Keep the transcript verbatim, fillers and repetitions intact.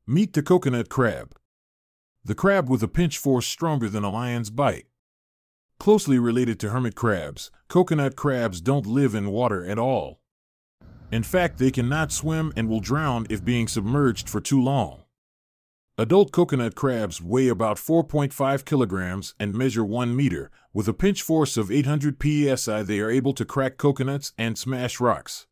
Meet the coconut crab. The crab with a pinch force stronger than a lion's bite. Closely related to hermit crabs, coconut crabs don't live in water at all. In fact, they cannot swim and will drown if being submerged for too long. Adult coconut crabs weigh about four point five kilograms and measure one meter. With a pinch force of eight hundred P S I, they are able to crack coconuts and smash rocks.